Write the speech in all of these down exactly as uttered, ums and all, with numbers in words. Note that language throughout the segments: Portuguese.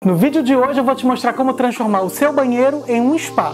No vídeo de hoje eu vou te mostrar como transformar o seu banheiro em um spa.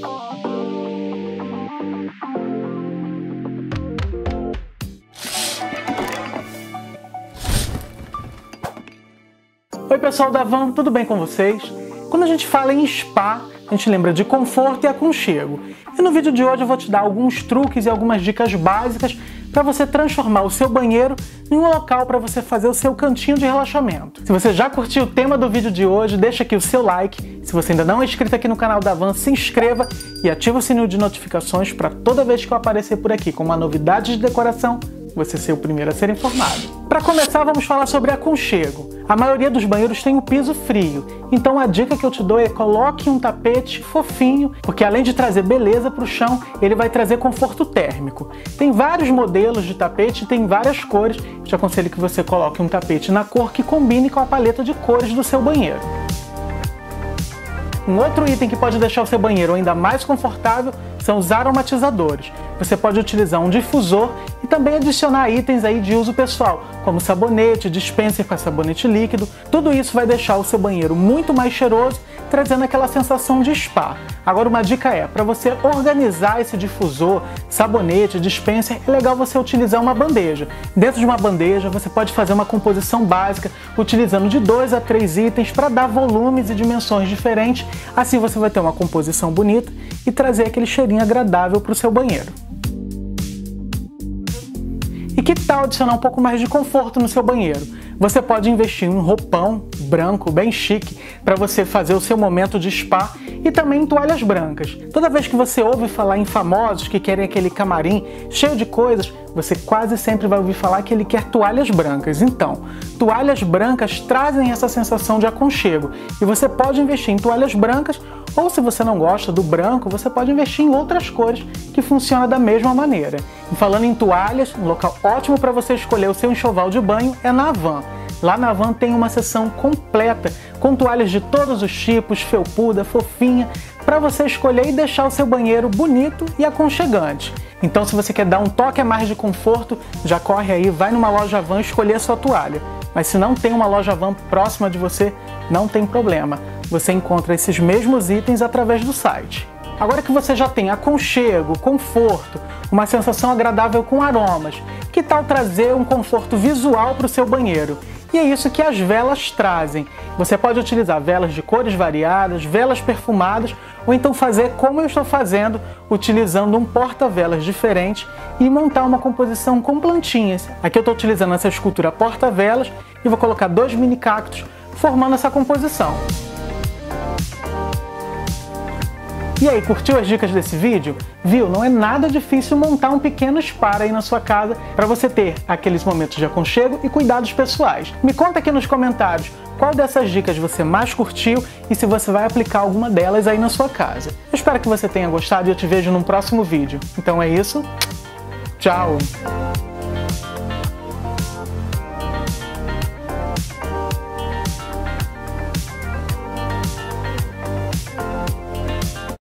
Oi pessoal da Van, tudo bem com vocês? Quando a gente fala em spa, a gente lembra de conforto e aconchego. E no vídeo de hoje eu vou te dar alguns truques e algumas dicas básicas para você transformar o seu banheiro em um local para você fazer o seu cantinho de relaxamento. Se você já curtiu o tema do vídeo de hoje, deixa aqui o seu like. Se você ainda não é inscrito aqui no canal da Van, se inscreva e ativa o sininho de notificações para toda vez que eu aparecer por aqui com uma novidade de decoração, você ser o primeiro a ser informado. Para começar, vamos falar sobre aconchego. A maioria dos banheiros tem o piso frio, então a dica que eu te dou é coloque um tapete fofinho, porque além de trazer beleza para o chão, ele vai trazer conforto térmico. Tem vários modelos de tapete, tem várias cores. Eu te aconselho que você coloque um tapete na cor que combine com a paleta de cores do seu banheiro. Um outro item que pode deixar o seu banheiro ainda mais confortável são os aromatizadores. Você pode utilizar um difusor e também adicionar itens aí de uso pessoal, como sabonete, dispenser para sabonete líquido. Tudo isso vai deixar o seu banheiro muito mais cheiroso, trazendo aquela sensação de spa. Agora uma dica é, para você organizar esse difusor, sabonete, dispenser, é legal você utilizar uma bandeja. Dentro de uma bandeja você pode fazer uma composição básica, utilizando de dois a três itens para dar volumes e dimensões diferentes. Assim você vai ter uma composição bonita e trazer aquele cheirinho agradável para o seu banheiro. E que tal adicionar um pouco mais de conforto no seu banheiro? Você pode investir em um roupão branco, bem chique, para você fazer o seu momento de spa, e também em toalhas brancas. Toda vez que você ouve falar em famosos que querem aquele camarim cheio de coisas, você quase sempre vai ouvir falar que ele quer toalhas brancas. Então, toalhas brancas trazem essa sensação de aconchego, e você pode investir em toalhas brancas, ou se você não gosta do branco, você pode investir em outras cores que funcionam da mesma maneira. E falando em toalhas, um local ótimo para você escolher o seu enxoval de banho é na Van. Lá na Van tem uma seção completa com toalhas de todos os tipos, felpuda, fofinha, para você escolher e deixar o seu banheiro bonito e aconchegante. Então, se você quer dar um toque a mais de conforto, já corre aí, vai numa loja Van escolher a sua toalha. Mas se não tem uma loja Van próxima de você, não tem problema. Você encontra esses mesmos itens através do site. Agora que você já tem aconchego, conforto, uma sensação agradável com aromas, que tal trazer um conforto visual para o seu banheiro? E é isso que as velas trazem. Você pode utilizar velas de cores variadas, velas perfumadas, ou então fazer como eu estou fazendo, utilizando um porta-velas diferente e montar uma composição com plantinhas. Aqui eu estou utilizando essa escultura porta-velas e vou colocar dois mini cactos formando essa composição. E aí, curtiu as dicas desse vídeo? Viu? Não é nada difícil montar um pequeno spa aí na sua casa para você ter aqueles momentos de aconchego e cuidados pessoais. Me conta aqui nos comentários qual dessas dicas você mais curtiu e se você vai aplicar alguma delas aí na sua casa. Eu espero que você tenha gostado e eu te vejo num próximo vídeo. Então é isso. Tchau!